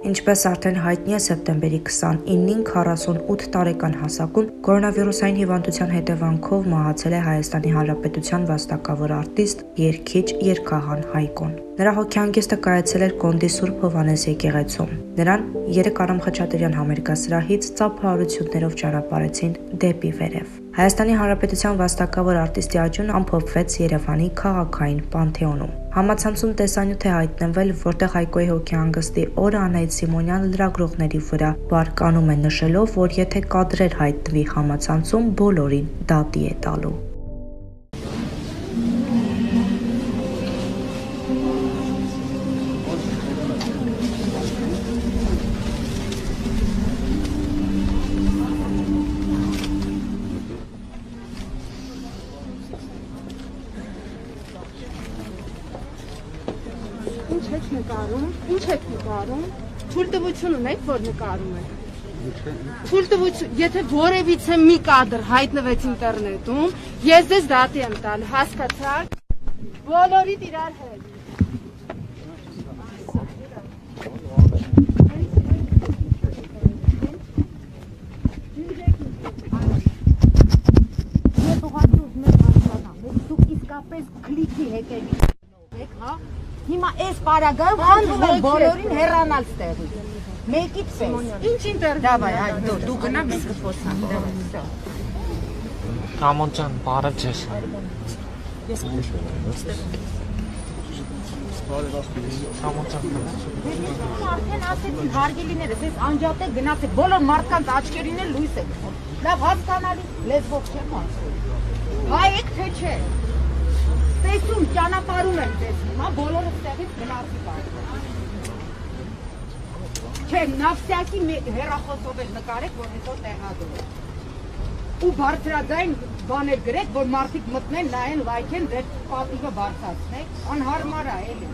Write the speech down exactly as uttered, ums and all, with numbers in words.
Ինչպես արդեն հայտնի է, սեպտեմբերի քսանինին քառասունութ տարեկան հասակում կորոնավիրուսային հիվանդության հետևանքով մահացել է Հայաստանի Հանրապետության վաստակավոր արտիստ, երգիչ, երգահան Հայկոն։ Նրա հոգեհանգիստը կայացել էր Կոնդի Սուրբ Հովհաննես եկեղեցում։ Նրան երեք Արամ Խաչատրյան համերգասրահից ծափահարություններով ճանապարհեցին դեպի վերև։ Հայաստանի Հանրապետության վաստակավոր արտիստի աճյունը ամփոփվեց Երևանի քաղաքային Պանթեոնում։ Համացանցում տեսանյութ է հայտնվել, որտեղ Հայկոյի հոգեհանգստի օրը Անահիտ Սիմոնյանը լրագրողների վրա բարկանում է, նշելով, որ եթե կադրեր հայտնվի համացանցում, բոլորին դատի է տալու։ Ինչ եք նկարում, ինչ եք նկարում, թույլտվություն ունեք, որ նկարում եք։ Թույլտվություն, եթե որևիցե մի կադր հայտնվեց ինտերնետում, ես ձեզ դատի եմ տալ, հասկացաք, բոլորիդ իրար հետ։ Ես ուղղակի ուզում եմ հասկանամ, դուք իսկապես քլիքի հետևի եք, հա? Հիմա այս պարագայում խնդրում եմ բոլորին հեռանալ ստեղից։ Մեկից պես։ Ինչ ինտերվյու։ Դավայ, այ դու դու գնա մենք կխոսանք, դավայ։ Կամոն ջան, բարը ձեզ։ Ես Կամոն ջան։ Ես արդեն ասեցի հարգելիներս, ես անջատեք գնացեք, բոլոր մարդկանց աչքերին էլ լույս եք։ Լավ հասկանալի լեզվով չեմ ասում։ Հայ եք թե չէ։ Տեսում, ճանապարհում եմ ձեզ հիմա, բոլորը ստեղից գնացի կարող։ Չէ, նավսյակի հեռախոսով էլ նկարեք, որ հետո տեղադրեք։ Ու բարձրաձայն բաներ գրեք, որ մարդիկ մտնեն, նայեն, լայքեն, դեր պատիվը բարձրացնեք, անհարմար է, էլի։